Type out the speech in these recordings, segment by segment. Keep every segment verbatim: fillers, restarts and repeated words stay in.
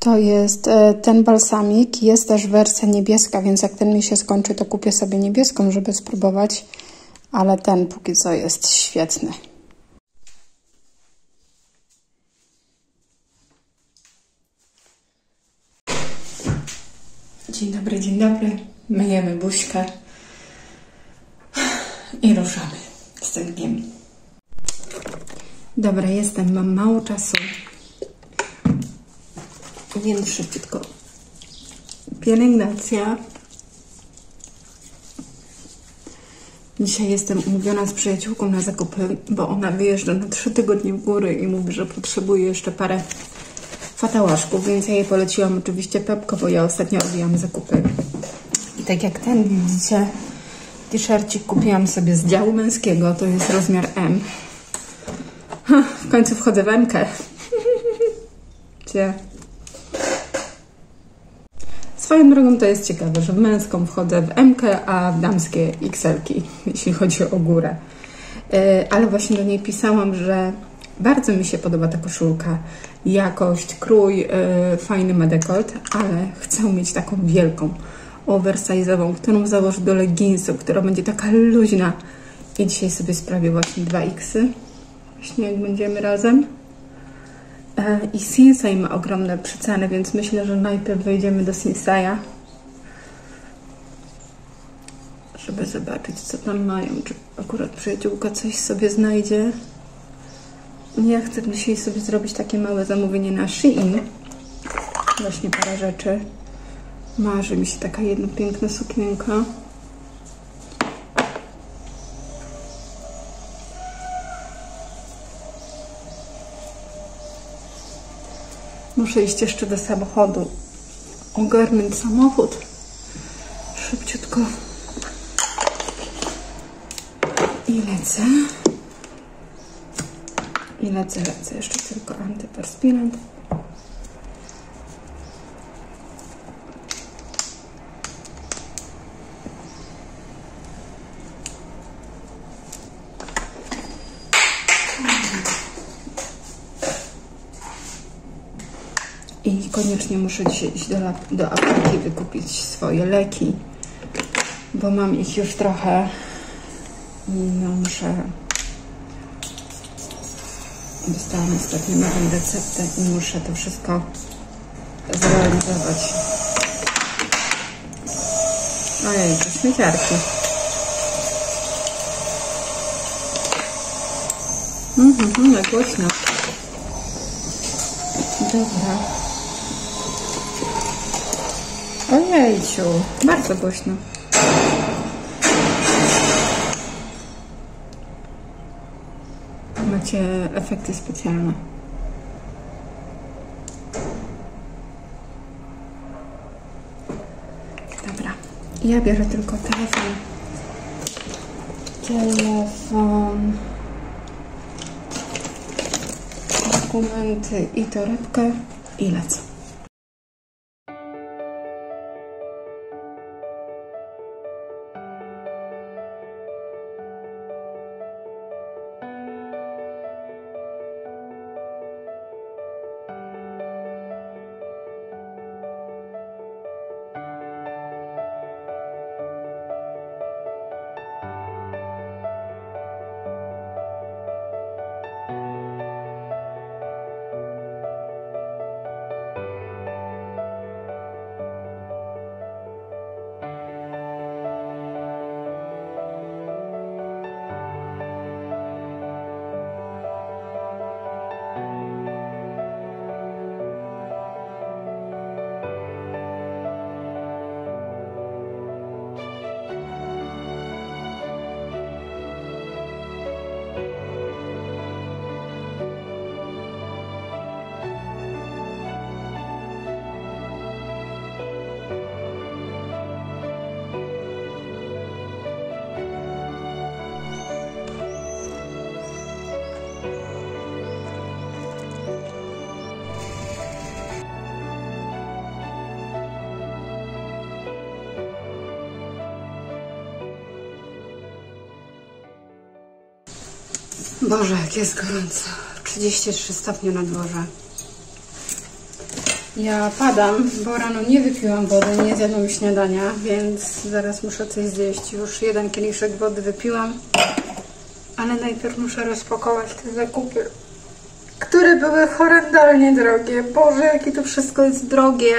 To jest ten balsamik. Jest też wersja niebieska, więc jak ten mi się skończy, to kupię sobie niebieską, żeby spróbować. Ale ten póki co jest świetny. Dzień dobry, dzień dobry. Myjemy buźkę i ruszamy z tym dniem. Dobra, jestem, mam mało czasu, więc szybciutko. Pielęgnacja. Dzisiaj jestem umówiona z przyjaciółką na zakupy, bo ona wyjeżdża na trzy tygodnie w góry i mówi, że potrzebuje jeszcze parę fatałaszków, więc ja jej poleciłam oczywiście Pepko, bo ja ostatnio robiłam zakupy. I tak jak ten widzicie, t-shircik kupiłam sobie z działu męskiego, to jest rozmiar M. Ha, w końcu wchodzę w M-kę. Gdzie? Swoją drogą to jest ciekawe, że w męską wchodzę w M-kę, a w damskie X L-ki, jeśli chodzi o górę. Yy, ale właśnie do niej pisałam, że bardzo mi się podoba ta koszulka. Jakość, krój, yy, fajny ma dekolt, ale chcę mieć taką wielką, oversize'ową, którą założę do leginsów, która będzie taka luźna. I dzisiaj sobie sprawię właśnie dwa iksy. Właśnie jak będziemy razem. I Sinsei ma ogromne przeceny, więc myślę, że najpierw wejdziemy do Sinsei'a, żeby zobaczyć, co tam mają. Czy akurat przyjaciółka coś sobie znajdzie. Ja chcę dzisiaj sobie zrobić takie małe zamówienie na Shein. Właśnie parę rzeczy. Marzy mi się taka jedna piękna sukienka. Muszę iść jeszcze do samochodu, ogarnąć samochód, szybciutko i lecę, i lecę, lecę, jeszcze tylko antyperspirant. I koniecznie muszę dzisiaj iść do, do apteki wykupić swoje leki, bo mam ich już trochę i no muszę... Dostałam ostatnio nową receptę i muszę to wszystko zrealizować. Ojej, to śmieciarki. Mhm, na głośno. Dobra. Ojejciu, bardzo głośno. Macie efekty specjalne. Dobra. Ja biorę tylko telefon. Telefon. Dokumenty i torebkę i lecę. Boże, jak jest gorąco. trzydzieści trzy stopnie na dworze. Ja padam, bo rano nie wypiłam wody, nie zjadłam śniadania, więc zaraz muszę coś zjeść. Już jeden kieliszek wody wypiłam, ale najpierw muszę rozpakować te zakupy, które były horrendalnie drogie. Boże, jakie to wszystko jest drogie.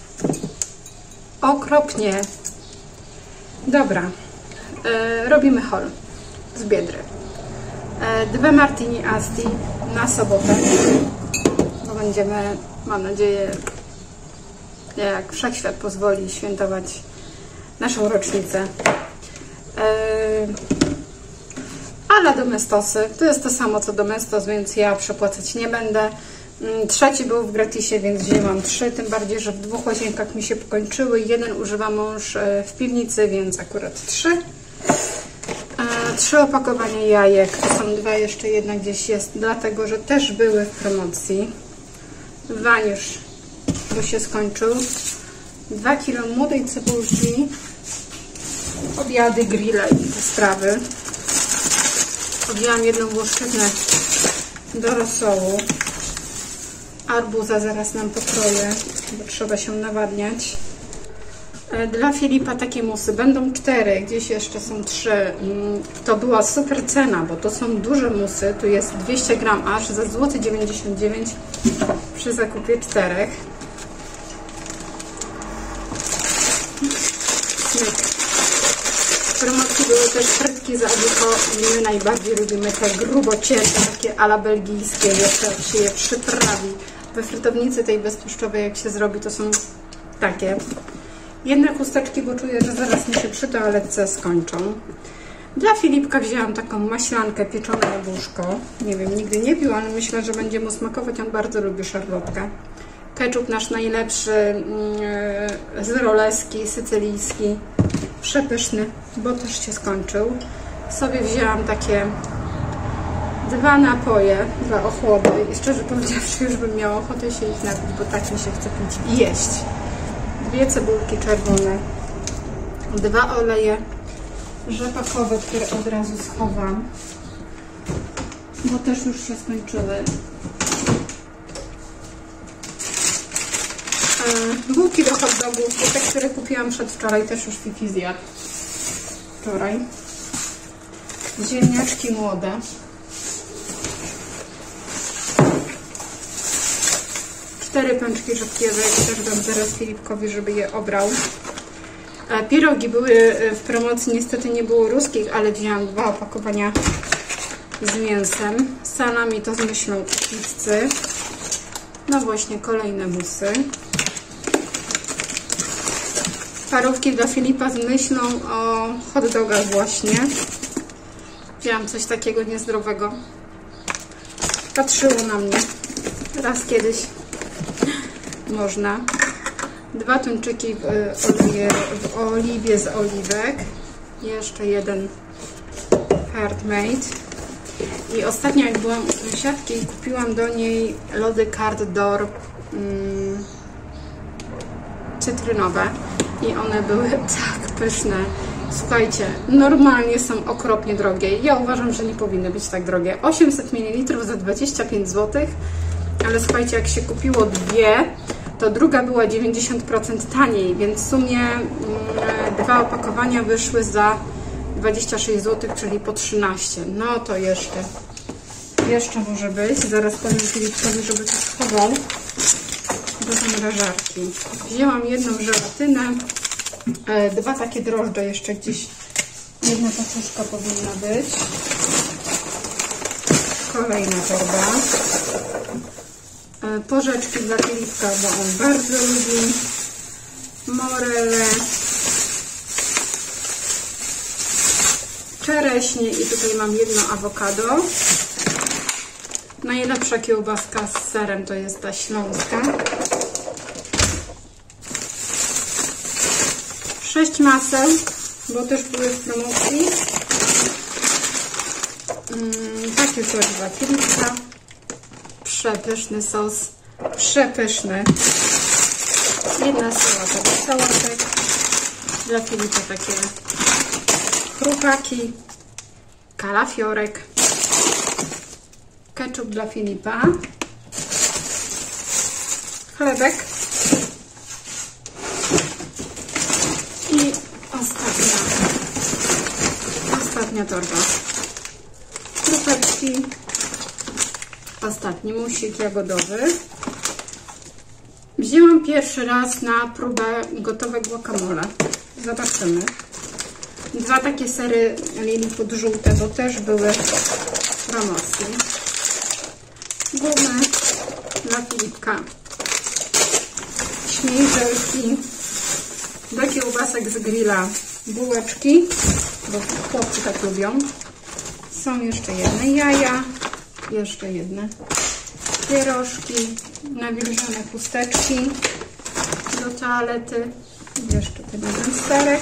Okropnie. Dobra, yy, robimy haul z Biedry. Yy, dwa martini asti na sobotę, bo będziemy, mam nadzieję, jak wszechświat pozwoli, świętować naszą rocznicę. Yy, ale Domestosy, to jest to samo co Domestos, więc ja przepłacać nie będę. Trzeci był w gratisie, więc wzięłam trzy, tym bardziej, że w dwóch łazienkach mi się pokończyły. Jeden używa mąż w piwnicy, więc akurat trzy. Trzy opakowania jajek, to są dwa, jeszcze jedna gdzieś jest, dlatego, że też były w promocji. Waniusz, bo się skończył. Dwa kilo młodej cebulki, obiady, grille i te sprawy. Wzięłam jedną łoszczyznę do rosołu. Arbuza zaraz nam pokroję, bo trzeba się nawadniać. Dla Filipa takie musy. Będą cztery, gdzieś jeszcze są trzy. To była super cena, bo to są duże musy. Tu jest dwieście gram aż za złoty dziewięćdziesiąt dziewięć przy zakupie czterech. W promocji były też frytki z aguko i my najbardziej lubimy te grubo cięte, takie ala belgijskie, jeszcze jak się je przyprawi. We frytownicy tej beztłuszczowej, jak się zrobi, to są takie. Jedne chusteczki, bo czuję, że zaraz mi się przy toaletce skończą. Dla Filipka wzięłam taką maślankę, pieczone jabłuszko. Nie wiem, nigdy nie pił, ale myślę, że będzie mu smakować. On bardzo lubi szarlotkę. Ketchup nasz najlepszy, z roleski, sycylijski. Przepyszny, bo też się skończył. Sobie wzięłam takie dwa napoje, dwa ochłody i szczerze powiedziawszy, już bym miała ochotę się ich napić, bo tak mi się chce pić i jeść. Dwie cebulki czerwone, dwa oleje rzepakowe, które od razu schowam, bo też już się skończyły. Bułki do hot dogów, bo te, które kupiłam przedwczoraj, też już Fifi zjadł wczoraj. Ziemniaczki młode. Cztery pączki rzodkiewe, też dam zaraz Filipkowi, żeby je obrał. Pierogi były w promocji, niestety nie było ruskich, ale wzięłam dwa opakowania z mięsem. Salami to z myślą pizzy. No właśnie, kolejne musy. Parówki dla Filipa z myślą o hot dogach właśnie. Wzięłam coś takiego niezdrowego. Patrzyło na mnie. Raz kiedyś można. Dwa tuńczyki w oliwie, w oliwie z oliwek. Jeszcze jeden Hardmade. I ostatnio jak byłam u sąsiadki, kupiłam do niej lody Carte d'Or mm, cytrynowe. I one były tak pyszne. Słuchajcie, normalnie są okropnie drogie. Ja uważam, że nie powinny być tak drogie. osiemset mililitrów za dwadzieścia pięć złotych. Ale słuchajcie, jak się kupiło dwie, to druga była dziewięćdziesiąt procent taniej, więc w sumie mm, dwa opakowania wyszły za dwadzieścia sześć złotych, czyli po trzynaście. No to jeszcze, jeszcze może być. Zaraz powiem Filipkowi, żeby to schował do zamrażarki. Wzięłam jedną żelatynę, e, dwa takie drożdże jeszcze gdzieś. Jedna paczuszka powinna być. Kolejna torba. E, porzeczki dla Filipka, bo on bardzo lubi. Morele. Czereśnie i tutaj mam jedno awokado. Najlepsza kiełbaska z serem to jest ta śląska. Sześć maseł, bo też były w promocji. Mm, takie coś dla Filipka. Przepyszny sos. Przepyszny. Jedna sałata do sałatek. Dla Filipa takie chrupaki. Kalafiorek. Ketchup dla Filipa. Chlebek. Ostatnia torba. Kruperki. Ostatni musik jagodowy. Wzięłam pierwszy raz na próbę gotowe guacamole. Zobaczymy. Dwa takie sery Lilliput żółte, bo też były w promocji. Gumy dla Filipka. Śmiejżelki. Do kiełbasek z grilla bułeczki, bo chłopcy tak lubią. Są jeszcze jedne jaja, jeszcze jedne pierożki, nawilżone chusteczki do toalety, jeszcze ten jeden sterek,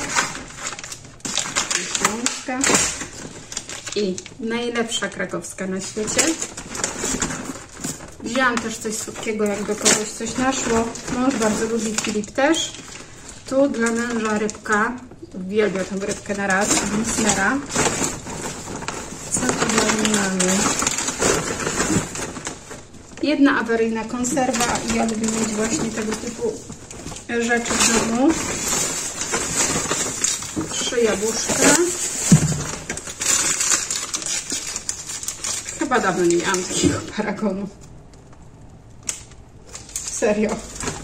i najlepsza krakowska na świecie. Wzięłam też coś słodkiego, jakby kogoś coś naszło. Mąż bardzo lubi, Filip też. Tu dla męża rybka. Uwielbia tą rybkę na raz. Winsnera. Co tu dalej mamy? Jedna awaryjna konserwa. Ja lubię mieć właśnie tego typu rzeczy w domu. Trzy jabłuszka. Chyba dawno nie miałam takiego paragonu. Serio.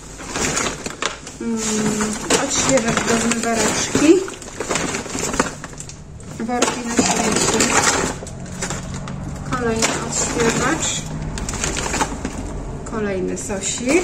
Hmm, odświeżacz do zmywareczki. Worki na śmieci. Kolejny odświeżacz. Kolejny sosik.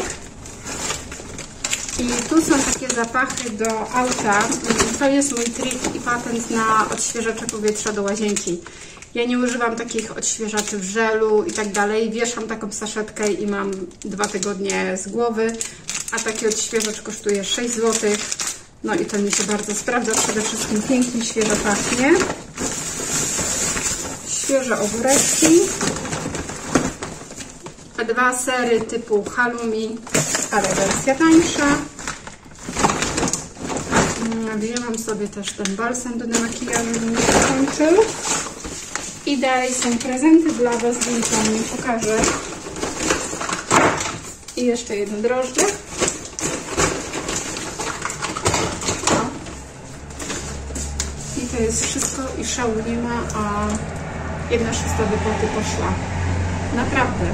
I tu są takie zapachy do auta. To jest mój trik i patent na odświeżacze powietrza do łazienki. Ja nie używam takich odświeżaczy w żelu i tak dalej. Wieszam taką saszetkę i mam dwa tygodnie z głowy, a taki odświeżacz kosztuje sześć złotych. No i to mi się bardzo sprawdza. Przede wszystkim pięknie, świeżo pachnie. Świeże ogóreczki. Dwa sery typu halloumi, ale wersja tańsza. Wzięłam sobie też ten balsam do demakijażu, żeby mi się kończył. I dalej są prezenty dla Was, więc Wam nie pokażę. I jeszcze jedno drożdże. I to jest wszystko i szału nie ma, a jedna szósta wypłaty poszła. Naprawdę.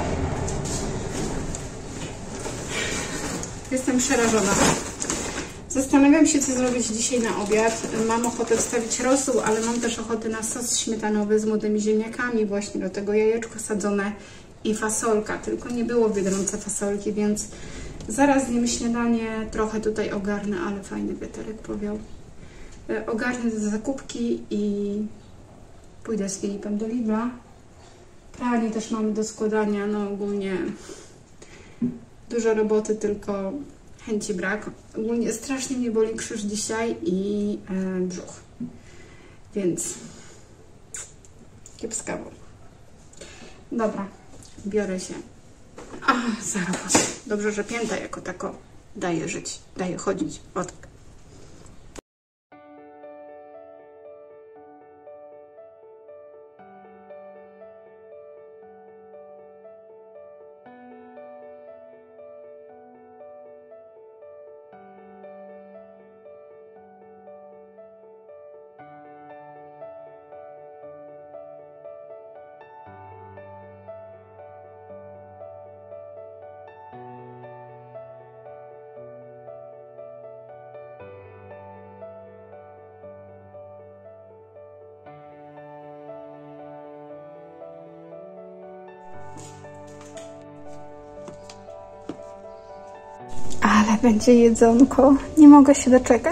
Jestem przerażona. Zastanawiam się, co zrobić dzisiaj na obiad. Mam ochotę wstawić rosół, ale mam też ochotę na sos śmietanowy z młodymi ziemniakami. Właśnie do tego jajeczko sadzone i fasolka. Tylko nie było w Biedronce fasolki, więc zaraz zjem śniadanie. Trochę tutaj ogarnę, ale fajny wiaterek powiał. Ogarnę do zakupki i pójdę z Filipem do Lidla. Pranie też mamy do składania. No ogólnie dużo roboty, tylko chęci brak. Ogólnie strasznie mnie boli krzyż dzisiaj i e, brzuch. Więc kiepskawo. Dobra, biorę się a, za robotę. Dobrze, że pięta jako tako daje żyć, daje chodzić. O tak. Ale będzie jedzonko. Nie mogę się doczekać.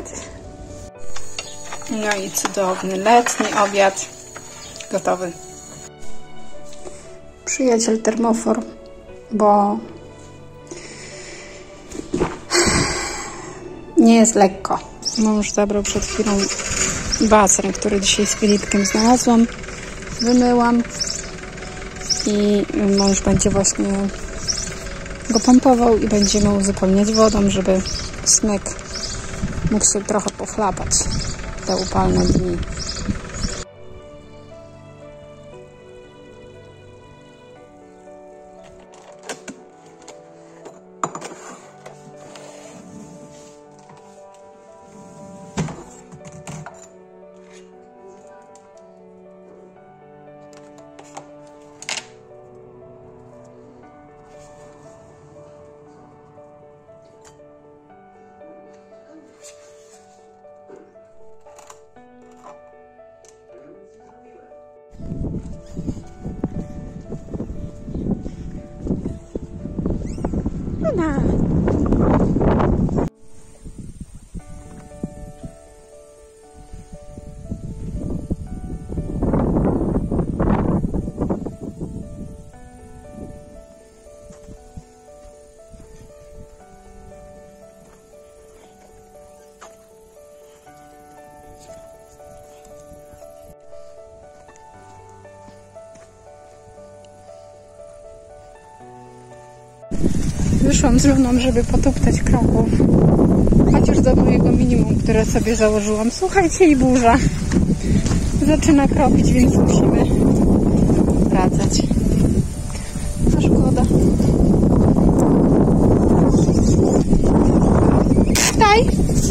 No i cudowny letni obiad gotowy. Przyjaciel termofor, bo nie jest lekko. Mąż zabrał przed chwilą basen, który dzisiaj z Filipkiem znalazłam. Wymyłam i mąż będzie właśnie go pompował i będziemy uzupełniać wodą, żeby smyk mógł się trochę pochlapać te upalne dni. Luna! Wyszłam z Luną, żeby potuptać kroków, chociaż do mojego minimum, które sobie założyłam. Słuchajcie, i burza zaczyna kropić, więc musimy wracać. A szkoda. Daj!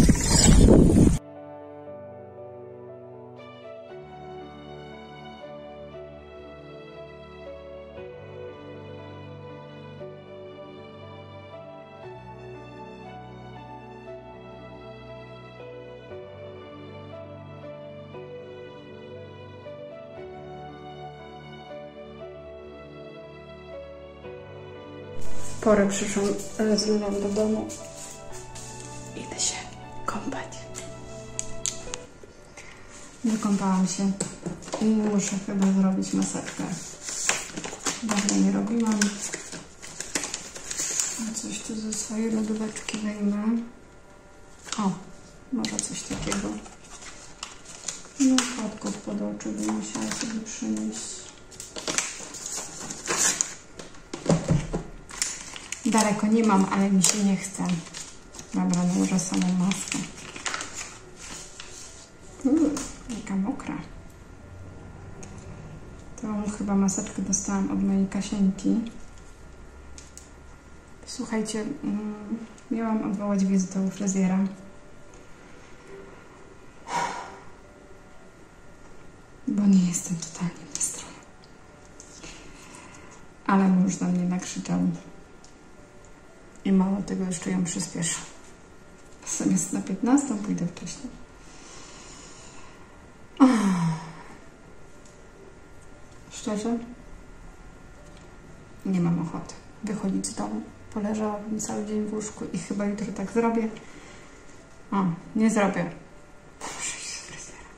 Porę przyszłam z Luną do domu. Idę się kąpać. Wykąpałam się i muszę chyba zrobić maseczkę. Dawno nie robiłam. Coś tu ze swojej lodóweczki wyjmę. O, może coś takiego. No, kładków pod oczy bym musiała sobie przynieść. Daleko nie mam, ale mi się nie chce. Dobra, nałożę samą maskę. Uuu, jaka mokra. Tą chyba maseczkę dostałam od mojej Kasieńki. Słuchajcie, mm, miałam odwołać wizytę u fryzjera. Bo nie jestem totalnie w nastroju. Ale mąż na mnie nakrzyczał. I mało tego, jeszcze ją przyspieszę. Zamiast na piętnastą pójdę wcześniej. Oh. Szczerze? Nie mam ochoty wychodzić z domu. Poleżałabym cały dzień w łóżku i chyba jutro tak zrobię. O, nie zrobię. Muszę iść z fryzjera.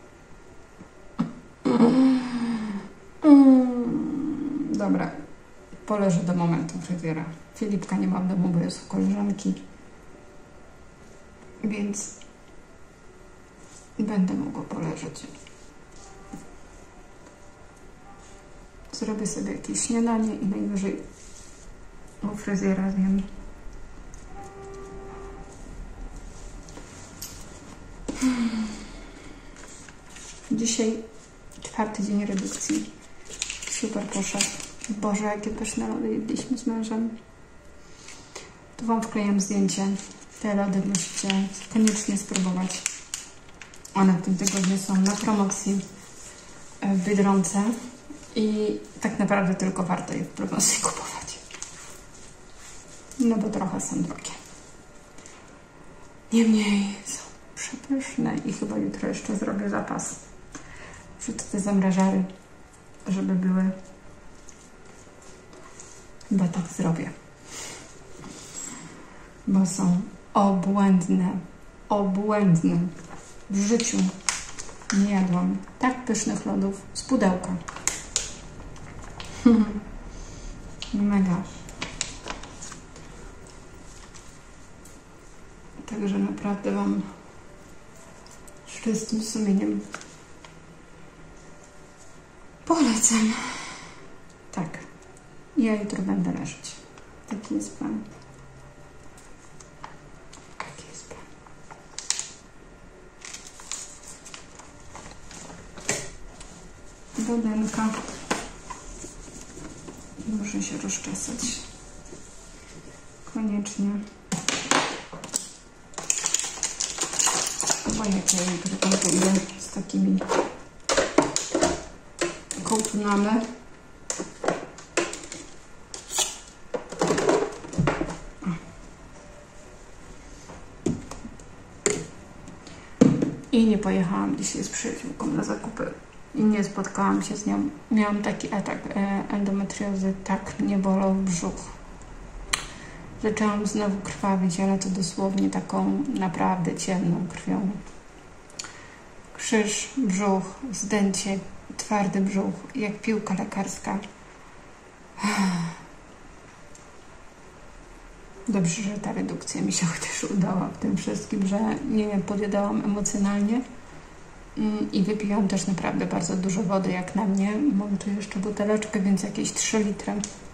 Dobra. Poleżę do momentu fryzjera. Filipka nie ma w domu, bo jest u koleżanki. Więc będę mogła poleżeć. Zrobię sobie jakieś śniadanie i najwyżej u fryzjera zjem. Dzisiaj czwarty dzień redukcji. Super poszedł. Boże, jakie pyszne lody jedliśmy z mężem. Tu Wam wklejam zdjęcie. Te lody musicie koniecznie spróbować. One w tym tygodniu są na promocji w Biedronce i tak naprawdę tylko warto je w promocji kupować. No bo trochę są drogie. Niemniej są przepyszne i chyba jutro jeszcze zrobię zapas przed te zamrażary, żeby były. Chyba tak zrobię. Bo są obłędne. Obłędne. W życiu nie jadłam tak pysznych lodów z pudełka. Mega. Także naprawdę Wam z czystym sumieniem polecam. Tak. Ja jutro będę leżeć. Taki jest plan. Taki jest plan. Wodenka. Muszę się rozczesać. Koniecznie. Bo jak ja jutro tam pójdę z takimi kołtunami. I nie pojechałam dzisiaj z przyjaciółką na zakupy. I nie spotkałam się z nią. Miałam taki atak e, endometriozy, tak mnie bolał brzuch. Zaczęłam znowu krwawić, ale to dosłownie taką naprawdę ciemną krwią. Krzyż, brzuch, zdęcie, twardy brzuch, jak piłka lekarska. Dobrze, że ta redukcja mi się chociaż udała w tym wszystkim, że nie podjadałam emocjonalnie i wypiłam też naprawdę bardzo dużo wody, jak na mnie. Mam tu jeszcze buteleczkę, więc jakieś trzy litry.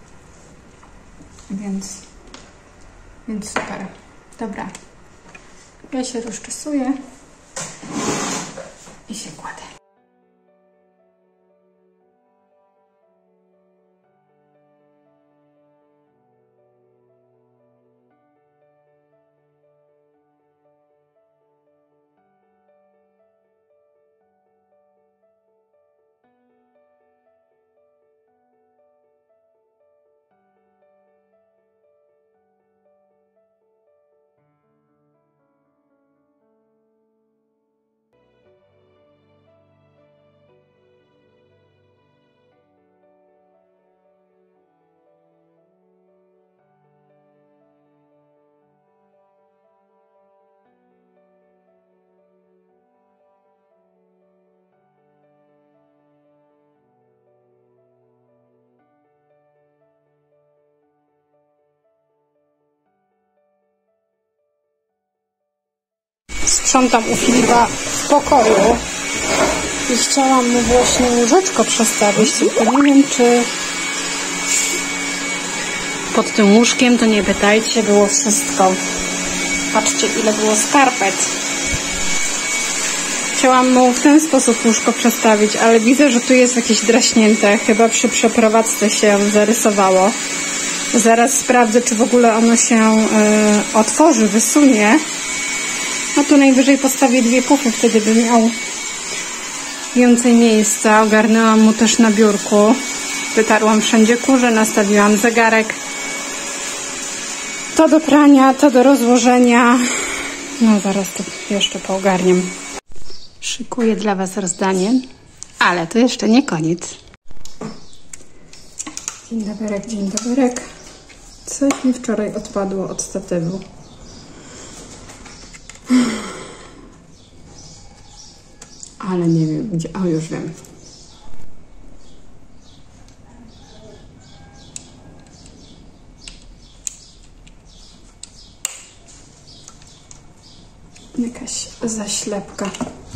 Więc, więc super. Dobra. Ja się rozczesuję i się kładę. Sprzątam u Filipa w pokoju i chciałam mu właśnie łóżeczko przestawić, tylko nie wiem, czy pod tym łóżkiem, to nie pytajcie, było wszystko. Patrzcie, ile było skarpet. Chciałam mu w ten sposób łóżko przestawić, ale widzę, że tu jest jakieś draśnięte. Chyba przy przeprowadzce się zarysowało. Zaraz sprawdzę, czy w ogóle ono się y, otworzy, wysunie. No tu najwyżej postawię dwie pufy, wtedy by miał więcej miejsca. Ogarnęłam mu też na biurku. Wytarłam wszędzie kurze, nastawiłam zegarek. To do prania, to do rozłożenia. No zaraz to jeszcze poogarniam. Szykuję dla Was rozdanie, ale to jeszcze nie koniec. Dzień doberek, dzień doberek. Coś mi wczoraj odpadło od statywu. Ale nie wiem gdzie. O, już wiem. Jakaś zaślepka.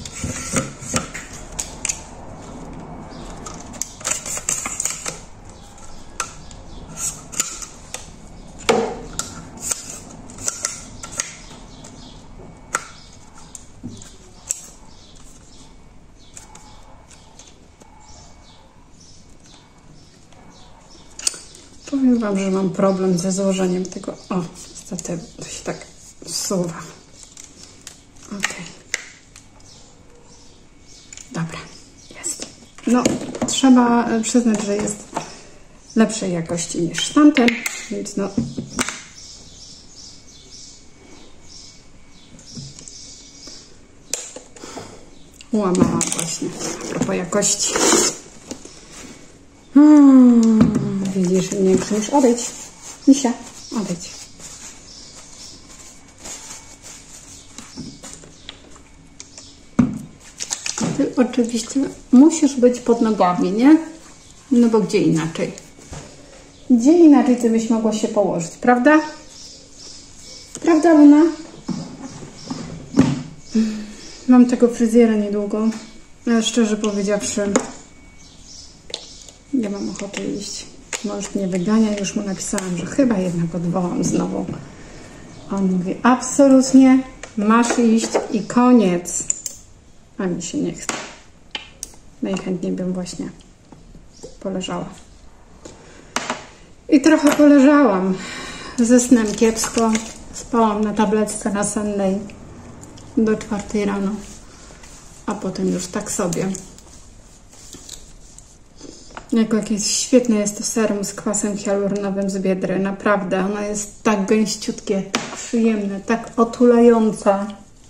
Powiem Wam, że mam problem ze złożeniem tego. O, niestety to się tak zsuwa. Ok. Dobra, jest. No, trzeba przyznać, że jest lepszej jakości niż tamten, więc no. Łamałam właśnie a propos jakości. Hmm. Widzisz, nie musisz odejdź. Misia, odejdź. Ty oczywiście musisz być pod nogami, nie? No bo gdzie inaczej? Gdzie inaczej ty byś mogła się położyć, prawda? Prawda, Luna? Mam tego fryzjera niedługo. Ale szczerze powiedziawszy, nie mam ochoty iść. Może mnie wygania, już mu napisałam, że chyba jednak odwołam znowu. On mówi, absolutnie masz iść i koniec. A mi się nie chce. Najchętniej bym właśnie poleżała. I trochę poleżałam. Ze snem kiepsko. Spałam na tabletce nasennej do czwartej rano. A potem już tak sobie. Jako jakieś świetne jest to serum z kwasem hialuronowym z Biedry. Naprawdę, ono jest tak gęściutkie, tak przyjemne, tak otulające.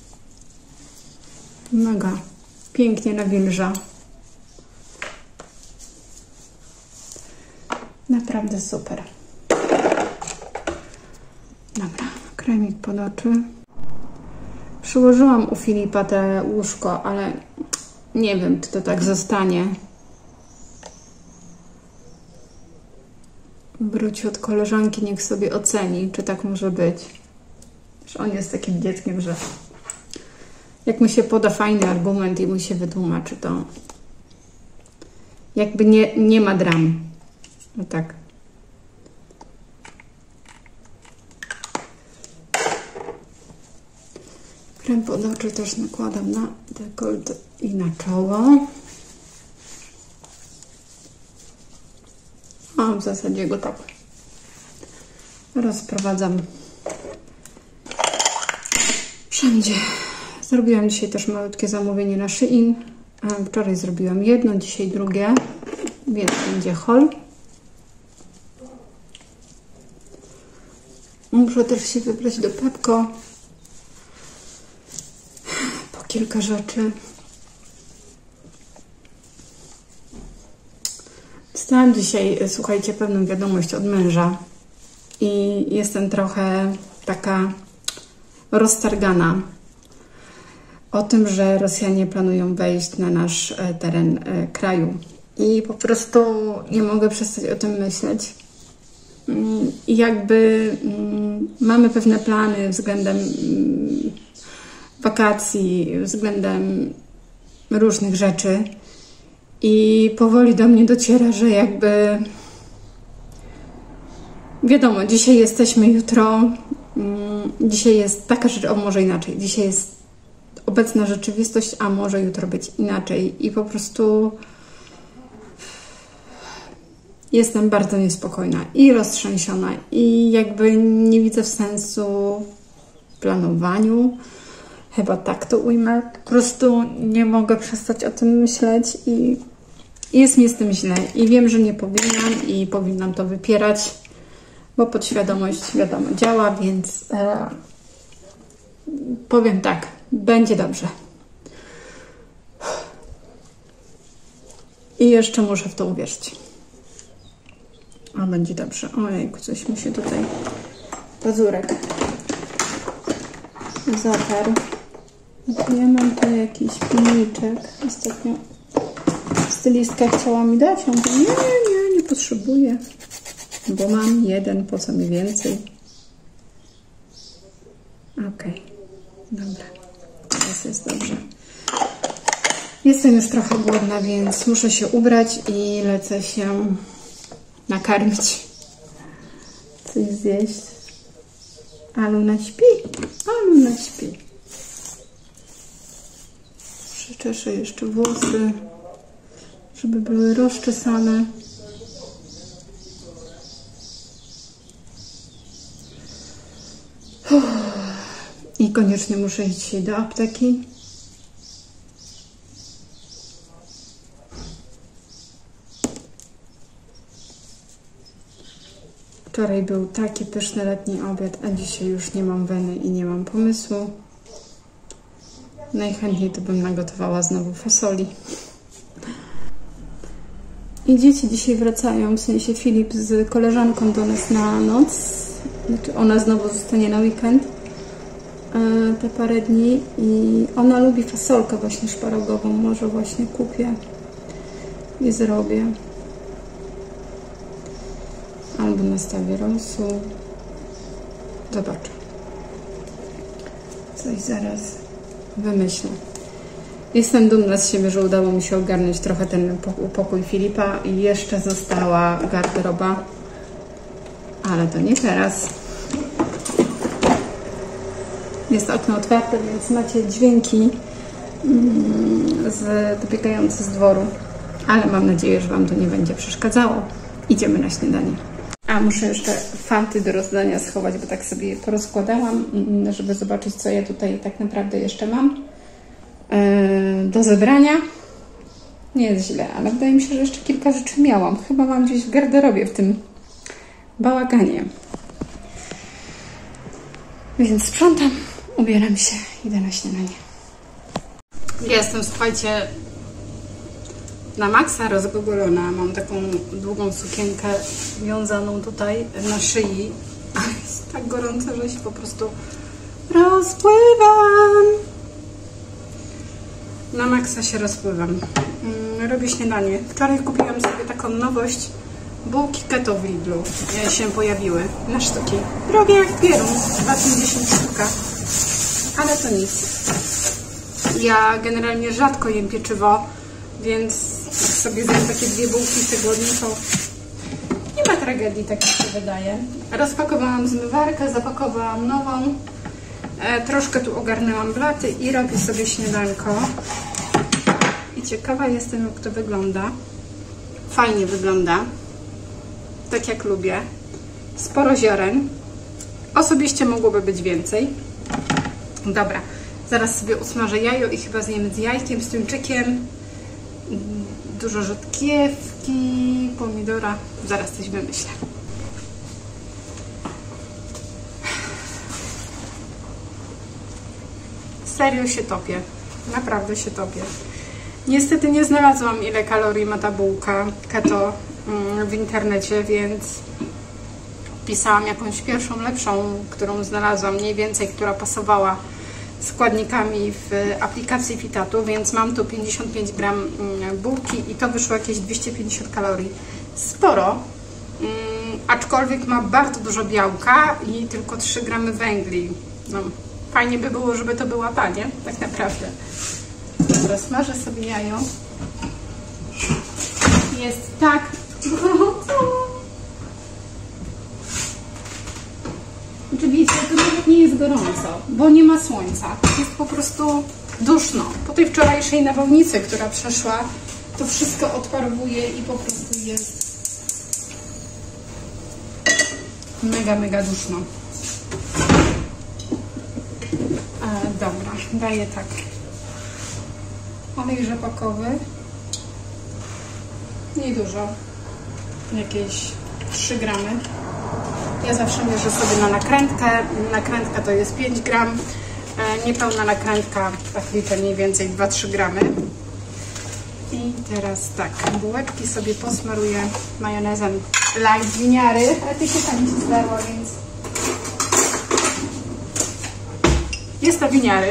Mega. Pięknie nawilża. Naprawdę super. Dobra, kremik pod oczy. Przyłożyłam u Filipa te łóżko, ale nie wiem, czy to tak zostanie. Wróci od koleżanki, niech sobie oceni, czy tak może być. Że on jest takim dzieckiem, że jak mu się poda fajny argument i mu się wytłumaczy, to jakby nie, nie ma dram. No tak. Krem pod oczy też nakładam na dekolt i na czoło. A w zasadzie go tak rozprowadzam wszędzie. Zrobiłam dzisiaj też malutkie zamówienie na Shein. Wczoraj zrobiłam jedno, dzisiaj drugie, więc będzie haul. Muszę też się wybrać do Pepco po kilka rzeczy. Dostałam dzisiaj, słuchajcie, pewną wiadomość od męża i jestem trochę taka roztargana o tym, że Rosjanie planują wejść na nasz teren kraju i po prostu nie mogę przestać o tym myśleć. I jakby mamy pewne plany względem wakacji, względem różnych rzeczy i powoli do mnie dociera, że jakby wiadomo, dzisiaj jesteśmy, jutro dzisiaj jest taka rzecz, o może inaczej, dzisiaj jest obecna rzeczywistość, a może jutro być inaczej i po prostu jestem bardzo niespokojna i roztrzęsiona i jakby nie widzę sensu w planowaniu, chyba tak to ujmę, po prostu nie mogę przestać o tym myśleć i jest mi z tym źle i wiem, że nie powinnam i powinnam to wypierać, bo podświadomość wiadomo działa, więc e, powiem tak, będzie dobrze. I jeszcze muszę w to uwierzyć. A będzie dobrze. Ojejku, coś mi się tutaj pazurek zatarł. Ja mam tu jakiś filmiczek. Ostatnio stylistka chciała mi dać. On mówi, nie, nie, nie potrzebuję. Bo mam jeden, po co mi więcej? Okej. Okay. Dobra. Teraz jest dobrze. Jestem już trochę głodna, więc muszę się ubrać i lecę się nakarmić. Coś zjeść. A Luna śpi. A Luna śpi. Przyczeszę jeszcze włosy, żeby były rozczesane. I koniecznie muszę iść dzisiaj do apteki. Wczoraj był taki pyszny letni obiad, a dzisiaj już nie mam weny i nie mam pomysłu. Najchętniej to bym nagotowała znowu fasoli. I dzieci dzisiaj wracają, w sensie Filip z koleżanką do nas na noc. Znaczy ona znowu zostanie na weekend. Te parę dni i ona lubi fasolkę właśnie szparagową. Może właśnie kupię i zrobię. Albo nastawię rosół. Zobaczę. Coś zaraz wymyślę. Jestem dumna z siebie, że udało mi się ogarnąć trochę ten pokój Filipa i jeszcze została garderoba. Ale to nie teraz. Jest okno otwarte, więc macie dźwięki z, dobiegające z dworu. Ale mam nadzieję, że Wam to nie będzie przeszkadzało. Idziemy na śniadanie. A muszę jeszcze fanty do rozdania schować, bo tak sobie je porozkładałam, żeby zobaczyć, co ja tutaj tak naprawdę jeszcze mam do zebrania. Nie jest źle, ale wydaje mi się, że jeszcze kilka rzeczy miałam. Chyba mam gdzieś w garderobie w tym bałaganie. Więc sprzątam, ubieram się, idę na śniadanie. Jestem, słuchajcie, na maksa rozgogolona. Mam taką długą sukienkę wiązaną tutaj na szyi, ale jest tak gorąco, że się po prostu rozpływam. Na maksa się rozpływam. Robię śniadanie. Wczoraj kupiłam sobie taką nowość. Bułki keto w Lidlu się pojawiły na sztuki. Drogie jak pierun, dwa pięćdziesiąt sztuka. Ale to nic. Ja generalnie rzadko jem pieczywo, więc jak sobie zjem takie dwie bułki w tygodniu, to nie ma tragedii, tak mi się wydaje. Rozpakowałam zmywarkę, zapakowałam nową. E, troszkę tu ogarnęłam blaty i robię sobie śniadanko. I ciekawa jestem, jak to wygląda. Fajnie wygląda. Tak jak lubię. Sporo ziaren. Osobiście mogłoby być więcej. Dobra, zaraz sobie usmażę jajo i chyba zjemy z jajkiem, z tuńczykiem. Dużo rzodkiewki, pomidora. Zaraz coś wymyślę. Serio się topię. Naprawdę się topię. Niestety nie znalazłam, ile kalorii ma ta bułka keto w internecie, więc wpisałam jakąś pierwszą, lepszą, którą znalazłam, mniej więcej, która pasowała składnikami w aplikacji Fitatu, więc mam tu pięćdziesiąt pięć gram bułki i to wyszło jakieś dwieście pięćdziesiąt kalorii. Sporo, aczkolwiek ma bardzo dużo białka i tylko trzy gramy węgli. No, fajnie by było, żeby to była ta, nie? Tak naprawdę. Dobra, smażę sobie jajo. Jest tak gorąco. Oczywiście to nawet nie jest gorąco, bo nie ma słońca. Jest po prostu duszno. Po tej wczorajszej nawałnicy, która przeszła, to wszystko odparowuje i po prostu jest mega, mega duszno. E, dobra, daję tak. Olej rzepakowy. Niedużo. Jakieś trzy gramy. Ja zawsze mierzę sobie na nakrętkę. Nakrętka to jest pięć gram. Niepełna nakrętka, tak liczę mniej więcej dwa trzy gramy. I teraz tak, bułeczki sobie posmaruję majonezem light winiary. Ale ty się tam nie zdarła, więc jest to winiary.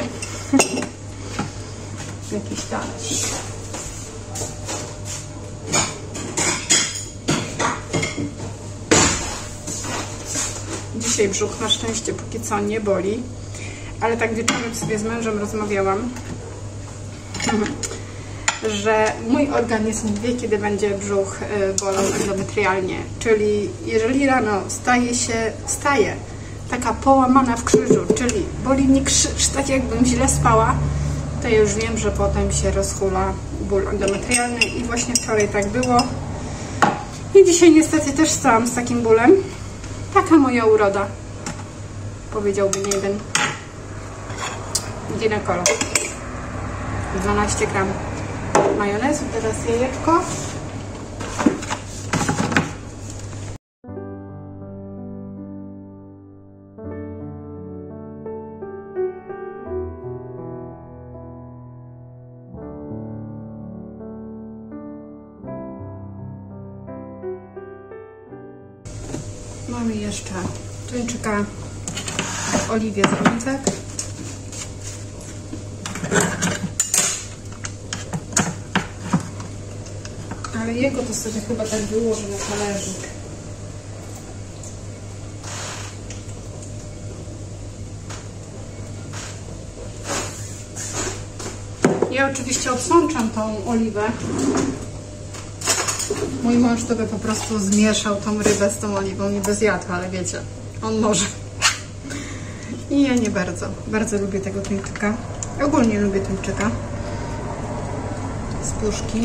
Jakiś talerz. Dzisiaj brzuch na szczęście póki co nie boli, ale tak wieczorem sobie z mężem rozmawiałam, że mój organizm wie, kiedy będzie brzuch bolał endometrialnie, czyli jeżeli rano staje się, staje taka połamana w krzyżu, czyli boli mnie krzyż, tak jakbym źle spała, to już wiem, że potem się rozhula ból endometrialny i właśnie wczoraj tak było. I dzisiaj niestety też stałam z takim bólem. Taka moja uroda, powiedziałby nie jeden ginekolog. dwanaście gram majonezu, teraz jajeczko. Mamy jeszcze tuńczyka w oliwie z brązek. Ale jego to sobie chyba tak wyłożę na talerzyk. Ja oczywiście odsączam tą oliwę. Mój mąż to by po prostu zmieszał tą rybę z tą oliwą, nie bez jadła, ale wiecie, on może. I ja nie bardzo. Bardzo lubię tego tuńczyka. Ogólnie lubię tuńczyka z puszki.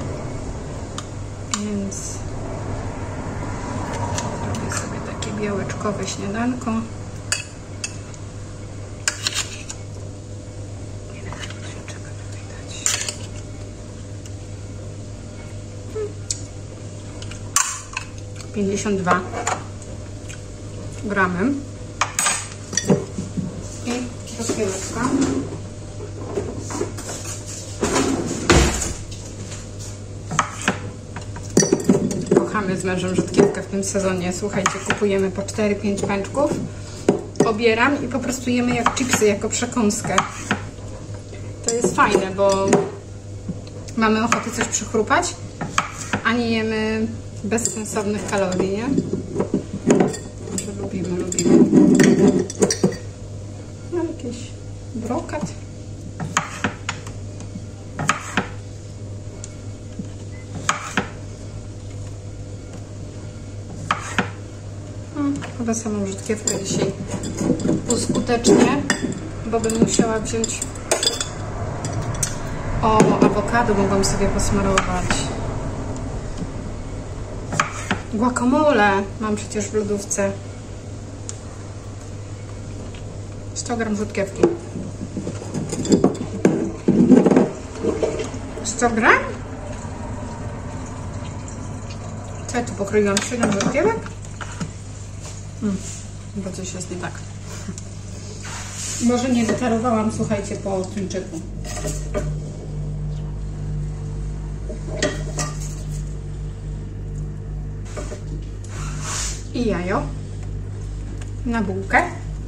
Więc robię sobie takie białeczkowe śniadanko. pięćdziesiąt dwa gramy i rozpieleczka. Kocham Mamy z mężem rzutkiewkę w tym sezonie. Słuchajcie, kupujemy po cztery pięć pęczków. Obieram i po prostu jemy jak chipsy, jako przekąskę. To jest fajne, bo mamy ochotę coś przychrupać, a nie jemy bezsensownych kalorii, nie? Lubimy, lubimy. No, jakiś brokat. Chyba samą rzutkiewkę dzisiaj uskutecznie, bo bym musiała wziąć... O, awokado mogłam sobie posmarować. Guacamole mam przecież w lodówce. sto gram rzutkiewki. sto gram? Co ja tu pokroiłam? siedem rzutkiewek? Hmm, chyba coś jest nie tak. Może nie wyczarowałam, słuchajcie, po tuńczyku. I jajo na bułkę.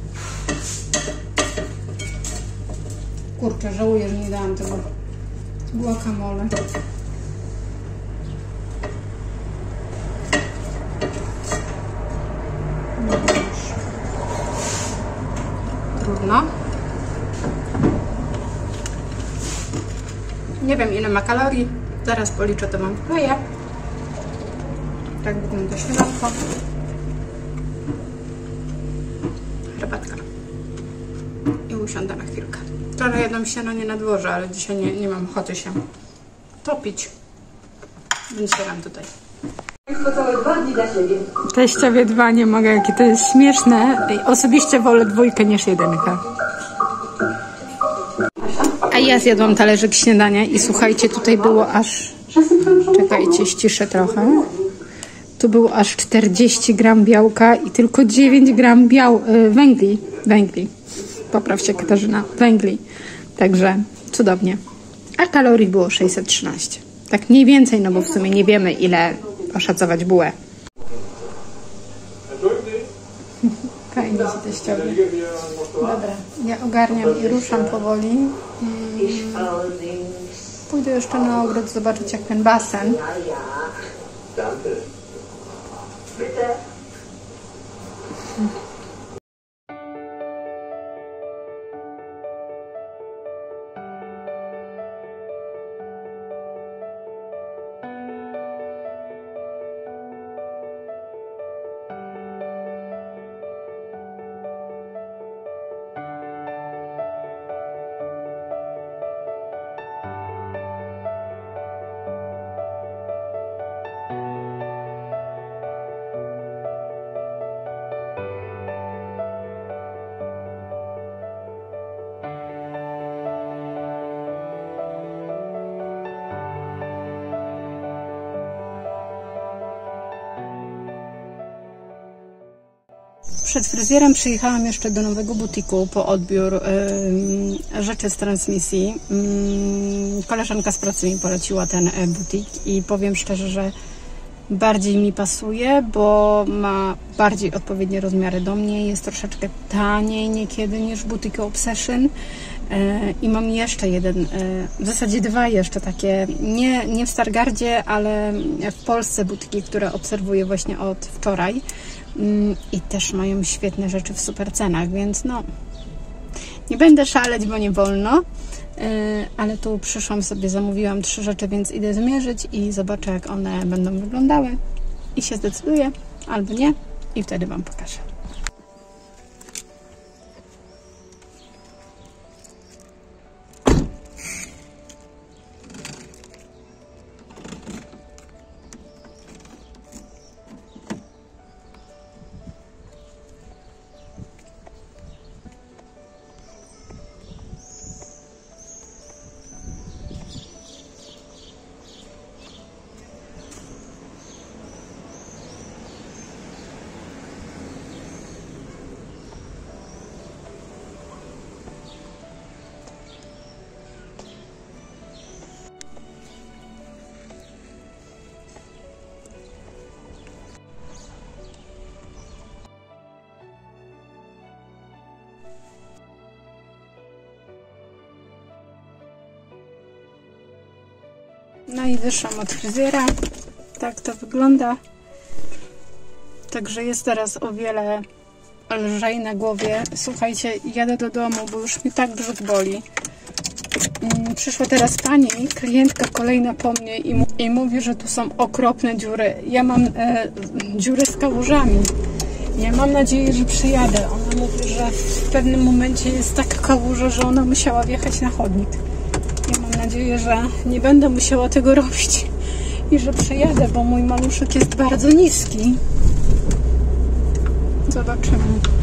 Kurczę, żałuję, że nie dałam tego guacamole. No już. Trudno. Nie wiem, ile ma kalorii. Zaraz policzę, to wam wkleję. Tak wygląda śniadanko. Herbatka. I usiądę na chwilkę. Wczoraj jadłam śniadanie na dworze, ale dzisiaj nie, nie mam ochoty się topić. Więc siadam tutaj. Teściowie dwa, nie mogę, jakie to jest śmieszne. Osobiście wolę dwójkę niż jedynkę. A ja zjadłam talerzyk śniadania i słuchajcie, tutaj było aż... Czekajcie, ściszę trochę. Tu było aż czterdzieści gram białka i tylko dziewięć gram biał... Yy, węgli. Węgli. Poprawcie, Katarzyna. Węgli. Także cudownie. A kalorii było sześćset trzynaście. Tak mniej więcej, no bo w sumie nie wiemy, ile oszacować bułę. Fajnie się teściowie. Dobra, ja ogarniam i ruszam powoli. Hmm. Pójdę jeszcze na ogród zobaczyć, jak ten basen. Przed fryzjerem przyjechałam jeszcze do nowego butiku po odbiór y, rzeczy z transmisji. Y, koleżanka z pracy mi poleciła ten butik i powiem szczerze, że bardziej mi pasuje, bo ma bardziej odpowiednie rozmiary do mnie. Jest troszeczkę taniej niekiedy niż butik Obsession. I mam jeszcze jeden, w zasadzie dwa jeszcze takie, nie, nie w Stargardzie, ale w Polsce butiki, które obserwuję właśnie od wczoraj i też mają świetne rzeczy w super cenach, więc no nie będę szaleć, bo nie wolno, ale tu przyszłam sobie, zamówiłam trzy rzeczy, więc idę zmierzyć i zobaczę, jak one będą wyglądały i się zdecyduję albo nie i wtedy Wam pokażę. No i wyszłam od fryzjera. Tak to wygląda. Także jest teraz o wiele lżej na głowie. Słuchajcie, jadę do domu, bo już mi tak brzuch boli. Przyszła teraz pani, klientka kolejna po mnie i, i mówi, że tu są okropne dziury. Ja mam e, dziury z kałużami. Ja mam nadzieję, że przyjadę. Ona mówi, że w pewnym momencie jest taka kałuża, że ona musiała wjechać na chodnik. Ja mam nadzieję, że nie będę musiała tego robić i że przyjadę, bo mój maluszek jest bardzo niski. Zobaczymy.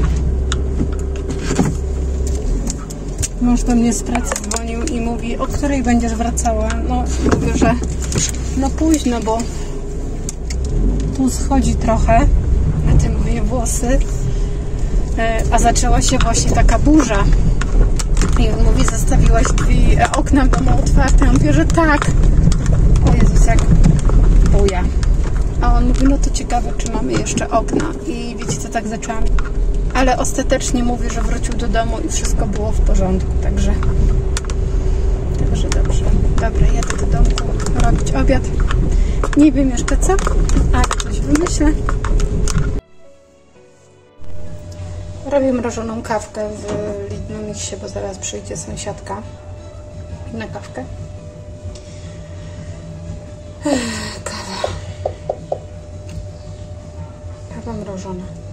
Mąż do mnie z pracy dzwonił i mówi, o której będziesz wracała? No, mówię, że no późno, bo tu schodzi trochę na te moje włosy, a zaczęła się właśnie taka burza. I on mówi, zostawiłaś drzwi, okna w domu otwarte. Ja mówię, że tak. O Jezus, jak buja. A on mówi, no to ciekawe, czy mamy jeszcze okna. I wiecie co, tak zaczęłam. Ale ostatecznie mówi, że wrócił do domu i wszystko było w porządku. Także, także dobrze. Dobra, jadę do domku robić obiad. Nie wiem jeszcze co, ale coś wymyślę. Robię mrożoną kawkę w Lidlu Mixie, bo zaraz przyjdzie sąsiadka na kawkę. Ech, kawa. Kawa mrożona.